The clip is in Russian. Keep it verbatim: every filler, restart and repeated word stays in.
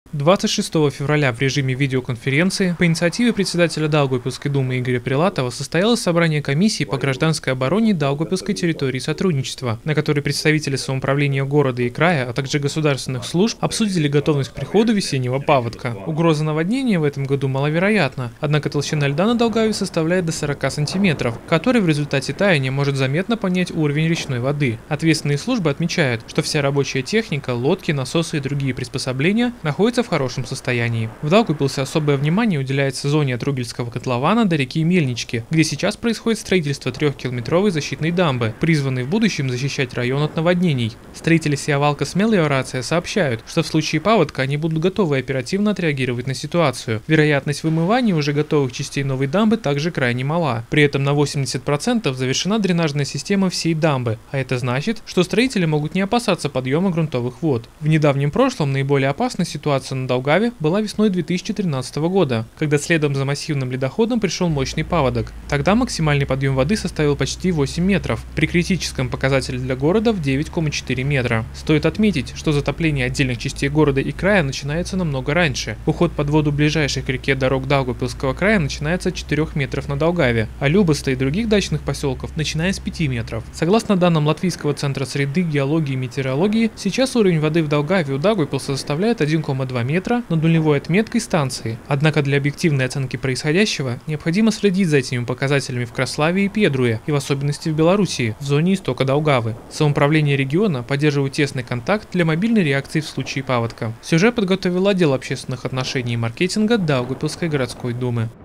двадцать шестого февраля в режиме видеоконференции по инициативе председателя Даугавпилской думы Игоря Прилатова состоялось собрание комиссии по гражданской обороне Даугавпилской территории сотрудничества, на которой представители самоуправления города и края, а также государственных служб обсудили готовность к приходу весеннего паводка. Угроза наводнения в этом году маловероятна, однако толщина льда на Даугаве составляет до сорока сантиметров, который в результате таяния может заметно поднять уровень речной воды. Ответственные службы отмечают, что вся рабочая техника, лодки, насосы и другие приспособления находятся в хорошем состоянии. В Даугавпилсе особое внимание уделяется зоне от Ругельского котлована до реки Мельнички, где сейчас происходит строительство трехкилометровой защитной дамбы, призванной в будущем защищать район от наводнений. Строители Сиавалка Смелая Орация сообщают, что в случае паводка они будут готовы оперативно отреагировать на ситуацию. Вероятность вымывания уже готовых частей новой дамбы также крайне мала. При этом на восемьдесят процентов завершена дренажная система всей дамбы, а это значит, что строители могут не опасаться подъема грунтовых вод. В недавнем прошлом наиболее опасной ситуация на Даугаве была весной две тысячи тринадцатого года, когда следом за массивным ледоходом пришел мощный паводок. Тогда максимальный подъем воды составил почти восемь метров, при критическом показателе для города в девять целых четыре метра. Стоит отметить, что затопление отдельных частей города и края начинается намного раньше. Уход под воду ближайших к реке дорог Даугавпилского края начинается от четырёх метров на Даугаве, а Любоста и других дачных поселков начиная с пяти метров. Согласно данным Латвийского центра среды, геологии и метеорологии, сейчас уровень воды в Даугаве у Даугавпилса составляет один целых два метра над нулевой отметкой станции. Однако для объективной оценки происходящего необходимо следить за этими показателями в Краславе и Педруе, и в особенности в Белоруссии, в зоне истока Даугавы. Самоуправление региона поддерживает тесный контакт для мобильной реакции в случае паводка. Сюжет подготовил отдел общественных отношений и маркетинга Даугавпилской городской думы.